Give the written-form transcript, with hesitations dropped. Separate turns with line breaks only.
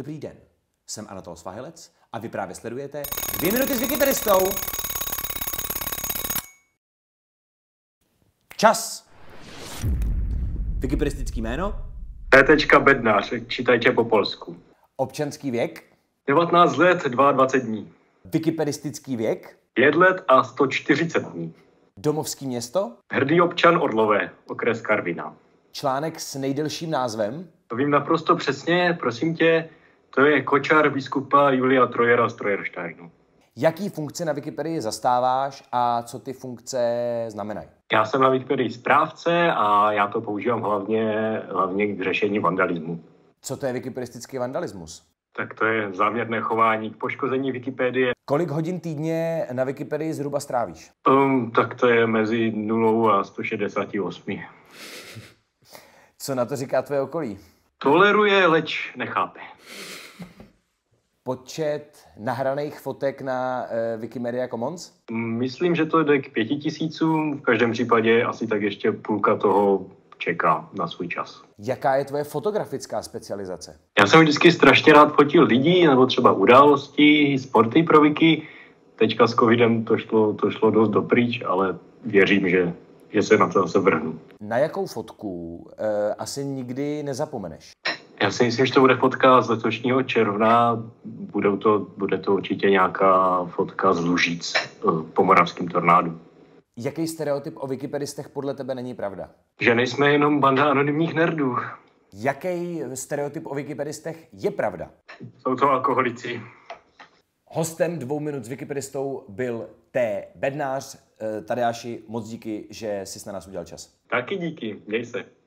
Dobrý den, jsem Anatol Svahilec a vy právě sledujete 2 minuty s Wikipedistou. Čas! Wikipedistický jméno?
P. Bednář, čítajte po polsku.
Občanský věk?
19 let, 22 dní.
Wikipedistický věk?
5 let a 140 dní.
Domovský město?
Hrdý občan Orlové, okres Karviná.
Článek s nejdelším názvem?
To vím naprosto přesně, prosím tě, to je kočár biskupa Julia Trojera z Trojersteinu.
Jaký funkce na Wikipedii zastáváš a co ty funkce znamenají?
Já jsem na Wikipedii správce a já to používám hlavně k řešení vandalismu.
Co to je wikipedistický vandalismus?
Tak to je záměrné chování k poškození Wikipedie.
Kolik hodin týdně na Wikipedii zhruba strávíš?
Tak to je mezi 0 a 168.
Co na to říká tvoje okolí?
Toleruje, leč nechápe.
Počet nahraných fotek na Wikimedia Commons?
Myslím, že to jde k 5000, v každém případě asi tak ještě půlka toho čeká na svůj čas.
Jaká je tvoje fotografická specializace?
Já jsem vždycky strašně rád fotil lidi, nebo třeba události, sporty pro Wiki. Teďka s covidem to šlo dost dopryč, ale věřím, že se na to zase vrhnu.
Na jakou fotku asi nikdy nezapomeneš?
Já si myslím, že to bude fotka z letošního června. Bude to určitě nějaká fotka z Lužic po moravským tornádu.
Jaký stereotyp o wikipedistech podle tebe není pravda?
Že nejsme jenom banda anonymních nerdů.
Jaký stereotyp o wikipedistech je pravda?
Jsou to alkoholici.
Hostem 2 minut s Wikipedistou byl T. Bednář. Tadeáši, moc díky, že jsi na nás udělal čas.
Taky díky, měj se.